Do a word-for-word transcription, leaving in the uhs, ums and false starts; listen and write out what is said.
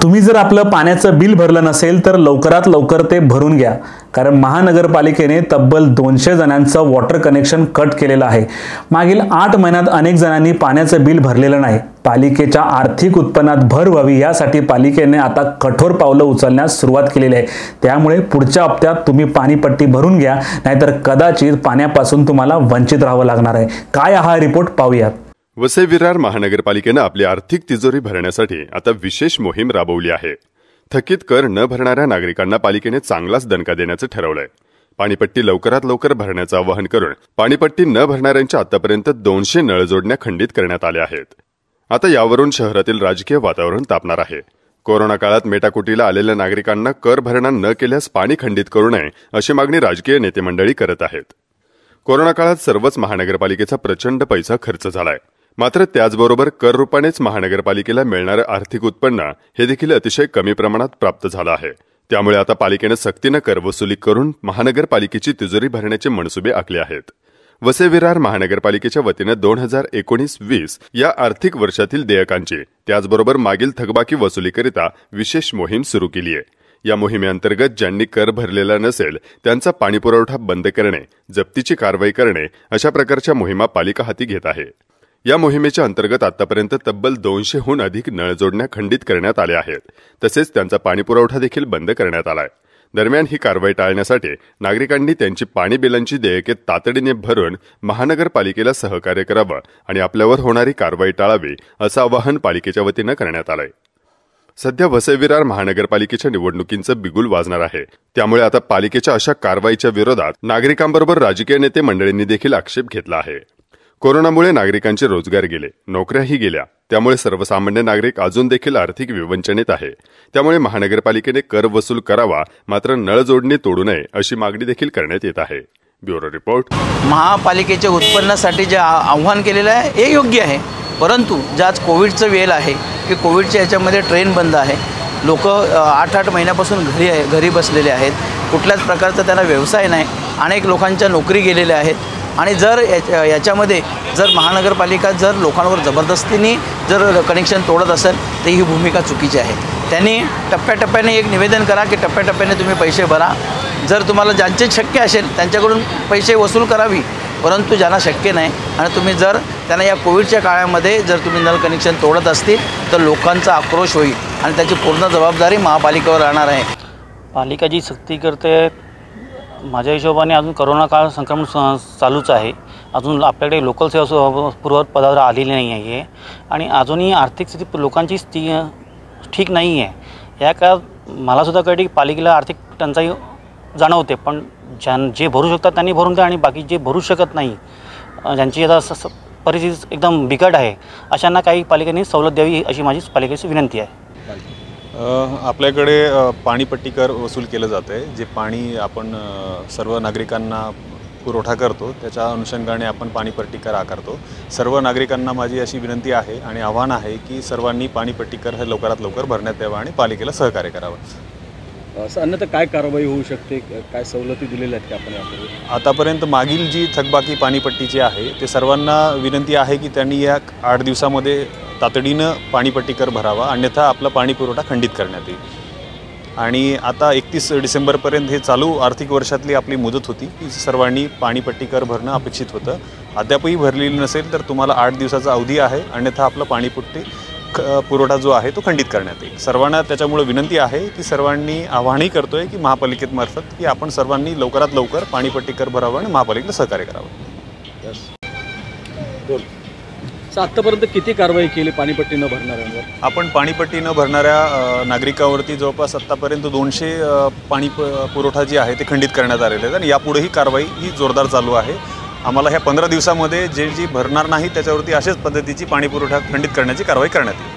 तुम्ही जर आपलं पाण्याचं बिल भरलं नसेल तर लवकरात लवकर ते भरून घ्या, कारण महानगरपालिकेने तब्बल दोनशे जणांचं वॉटर कनेक्शन कट केलेलं आहे। मागील आठ महिन्यात अनेक जणांनी पाण्याचं बिल भरलेलं नाही। पालिकेच्या आर्थिक उत्पन्नात भर व्हावी यासाठी पालिकेने आता कठोर पावलं उचलण्यास सुरुवात केलेली आहे। त्यामुळे पुढच्या हप्त्यात तुम्ही पाणीपट्टी भरून घ्या, नाहीतर कदाचित पाण्यापासून तुम्हाला वंचित राहावं लागणार आहे। काय हा रिपोर्ट पाहूयात। वसई विरार महानगरपालिकेनं आपली आर्थिक तिजोरी भरण्यासाठी आता विशेष मोहीम राबवली आहे। थकीत कर न भरणाऱ्या नागरिकांना पालिकेने चांगलाच दणका देण्याचं ठरवलंय। पाणीपट्टी लवकरात लवकर भरण्याचं आवाहन करून पाणीपट्टी न भरणाऱ्यांच्या आतापर्यंत दोनशे नळ जोडण्या खंडित करण्यात आल्या आहेत। आता यावरून शहरातील राजकीय वातावरण तापणार आहे। कोरोना काळात मेटाकुटीला आलेल्या नागरिकांना कर भरणा न केल्यास पाणी खंडित करू नये अशी मागणी राजकीय नेते मंडळी करत आहेत। कोरोना काळात सर्वच महानगरपालिकेचा प्रचंड पैसा खर्च झालाय, मात्र त्याचबरोबर कर रूपानेच महानगरपालिकेला मिळणारं आर्थिक उत्पन्न हे देखील अतिशय कमी प्रमाणात प्राप्त झालं आहे। त्यामुळे आता पालिकेनं सक्तीनं कर वसुली करून महानगरपालिकेची तिजोरी भरण्याचे मनसुबे आखले आहेत। वसई विरार महानगरपालिकेच्या वतीनं दोन हजार एकोणीस वीस या आर्थिक वर्षातील देयकांची त्याचबरोबर मागील थकबाकी वसुलीकरिता विशेष मोहीम सुरू केली आहे। या मोहिमेअंतर्गत ज्यांनी कर भरलेला नसेल त्यांचा पाणीपुरवठा बंद करणे, जप्तीची कारवाई करणे अशा प्रकारच्या मोहिमा पालिका हाती घेत आहे। या मोहिमेच्या अंतर्गत आतापर्यंत तब्बल दोनशेहून अधिक नळ जोडण्या खंडित करण्यात आल्या आहेत, तसेच त्यांचा पाणीपुरवठा देखील बंद करण्यात आलाय। दरम्यान ही कारवाई टाळण्यासाठी नागरिकांनी त्यांची पाणी बिलांची देयके तातडीने भरून महानगरपालिकेला सहकार्य करावं आणि आपल्यावर होणारी कारवाई टाळावी असं आवाहन पालिकेच्या वतीनं करण्यात आलंय। सध्या वसई विरार महानगरपालिकेच्या निवडणुकींचं बिगुल वाजणार आहे, त्यामुळे आता पालिकेच्या अशा कारवाईच्या विरोधात नागरिकांबरोबर राजकीय नेते मंडळींनी देखील आक्षेप घेतला आहे। कोरोनामुळे नागरिकांचे रोजगार गेले, नोकऱ्याही गेल्या, त्यामुळे सर्वसामान्य नागरिक अजून देखील आर्थिक विवंचनेत आहे। त्यामुळे महानगरपालिकेने कर वसूल करावा, मात्र नळ जोडणी तोडू नये अशी मागणी देखील करण्यात येत आहे। Bureau report. महापालिकेच्या उत्पन्नासाठी जे आव्हान केलेलं आहे हे योग्य आहे, परंतु जे आज कोविडचं वेळ आहे की कोविडच्या याच्यामध्ये ट्रेन बंद आहे, लोक आठ आठ महिन्यापासून घरी आहे घरी बसलेले आहेत, कुठल्याच प्रकारचा त्यांना व्यवसाय नाही, अनेक लोकांच्या नोकरी गेलेल्या आहेत आणि जर याच्यामध्ये जर महानगरपालिका जर लोकांवर जबरदस्तीने जर कनेक्शन तोडत असेल तर ही भूमिका चुकीची आहे। त्यांनी टप्प्याटप्प्याने एक निवेदन करा की टप्प्याटप्प्याने तुम्ही पैसे भरा, जर तुम्हाला ज्यांचे शक्य असेल त्यांच्याकडून पैसे वसूल करावी, परंतु ज्यांना शक्य नाही आणि तुम्ही जर त्यांना या कोविडच्या काळामध्ये जर तुम्ही नळ कनेक्शन तोडत असतील तर लोकांचा आक्रोश होईल आणि त्याची पूर्ण जबाबदारी महापालिकेवर राहणार आहे। पालिका जी सक्ती करते, माझ्या हिशोबाने अजून करोना काळ संक्रमण चालूच आहे, अजून आपल्याकडे लोकल सेवा पूर्ववत पदावर आलेली नाही आहे आणि अजूनही आर्थिक स्थिती लोकांची स्थिती ठीक नाही आहे। या काळात मलासुद्धा कळते की पालिकेला आर्थिक टंचाई जाणवते, पण ज्यां जे भरू शकतात त्यांनी भरून द्या आणि बाकी जे भरू शकत नाही, ज्यांची आता परिस्थिती एकदम बिकट आहे, अशांना काही पालिकेने सवलत द्यावी अशी माझी पालिकेची विनंती आहे। आपल्याकडे पाणीपट्टी कर वसूल केलं जातं आहे, जे पाणी आपण सर्व नागरिकांना पुरवठा करतो त्याच्या अनुषंगाने आपण पाणीपट्टी कर आकारतो। सर्व नागरिकांना माझी अशी विनंती आहे आणि आव्हान आहे की सर्वांनी पाणीपट्टी कर हे लवकरात लवकर भरण्यात यावं आणि पालिकेला सहकार्य करावं। असं अन्यथा काय कारवाई होऊ शकते, काय सवलती दिलेल्या आहेत की आपण यापूर्वी? आतापर्यंत मागील जी थकबाकी पाणीपट्टीची आहे ते सर्वांना विनंती आहे की त्यांनी या आठ दिवसामध्ये तातडीनं पाणीपट्टी कर भरावा, अन्यथा आपला पाणी पुरवठा खंडित करण्यात येईल। आणि आता एकतीस डिसेंबरपर्यंत हे चालू आर्थिक वर्षातली आपली मुदत होती की सर्वांनी पाणीपट्टी कर भरणं अपेक्षित होतं। अद्यापही भरलेली नसेल तर तुम्हाला आठ दिवसाचा अवधी आहे, अन्यथा आपला पाणीपट्टी पुरवठा जो आहे तो खंडित करण्यात येईल। सर्वांना त्याच्यामुळे विनंती आहे की सर्वांनी आवाहनही करतोय की महापालिकेत मार्फत की आपण सर्वांनी लवकरात लवकर पाणीपट्टी कर भरावा आणि महापालिकेला सहकार्य करावं। आत्तापर्यंत किती कारवाई केली पाणीपट्टी न भरणाऱ्यांवर? आपण पाणीपट्टी न भरणाऱ्या नागरिकावरती जवळपास आत्तापर्यंत दोनशे पाणी पुरवठा जी आहे ते खंडित करण्यात आलेले आहेत आणि यापुढेही कारवाई ही जोरदार चालू आहे। आम्हाला ह्या पंधरा दिवसामध्ये जे जी भरणार नाही त्याच्यावरती अशाच पद्धतीची पाणीपुरवठा खंडित करण्याची कारवाई करण्यात येईल।